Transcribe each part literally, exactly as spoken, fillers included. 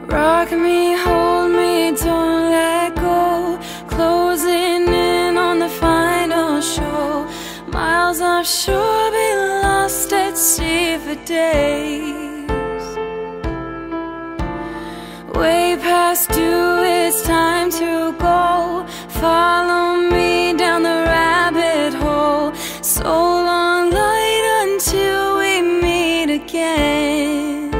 Rock me, hold me, don't let go. Closing in on the final show. Miles offshore, be lost at sea for days. Way past due, it's time to go. Follow me down the rabbit hole. So long, light, until we meet again.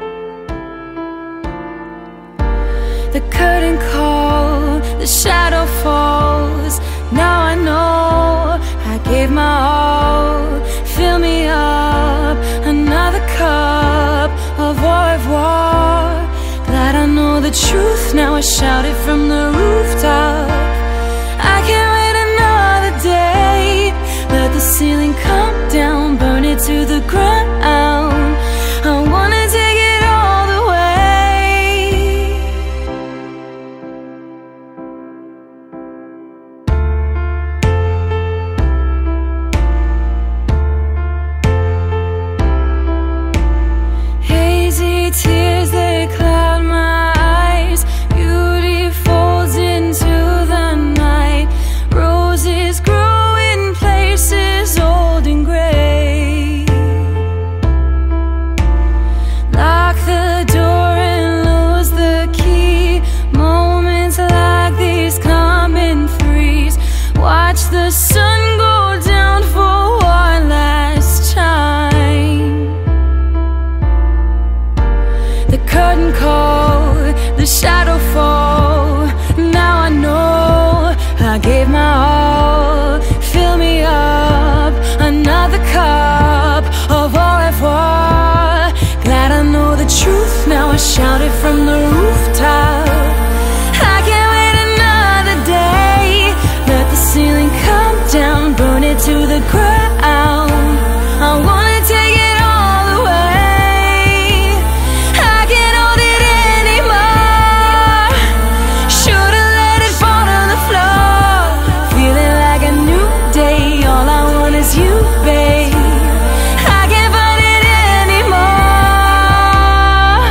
The curtain calls, the shadow falls. Now I know I gave my all. Fill me up, another cup of au revoir. Glad I know the truth, now I shout it from the rooftop. I can't wait another day. Let the ceiling come down, burn it to the ground. I wanna take it all the way. Hazy tears, they cloud my eyes. Beauty folds into the night. Roses grow in places old and gray. Lock the door and lose the key. Moments like these come in threes. Watch the sun go down for one last time. The curtain call, the shadow fall. Now I know I gave my all. Fill me up, another cup of au revoir. Glad I know the truth, now I shout it from the rooftop. I can't wait another day. Let the ceiling come down, burn it to the ground. I wanna take it all the way. I can't hold it anymore. Should've let it fall on the floor. Feeling like a new day. All I want is you, babe. I can't fight it anymore.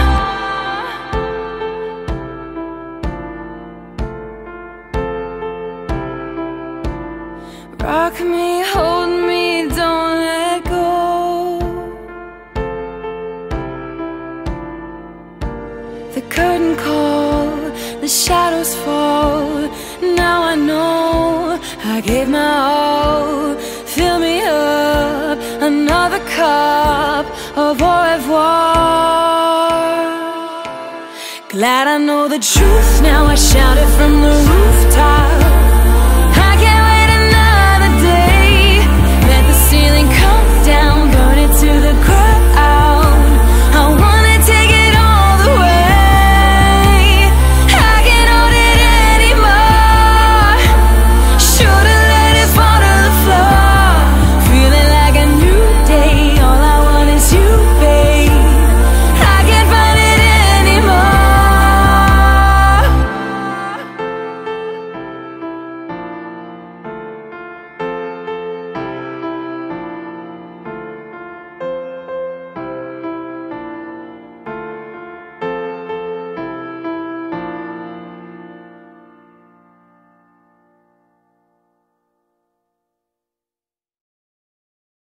Rock me, hold me, don't let go. The curtain call, the shadows fall. Now I know I gave my all. Fill me up, another cup of au revoir. Glad I know the truth, now I shout it from the rooftop.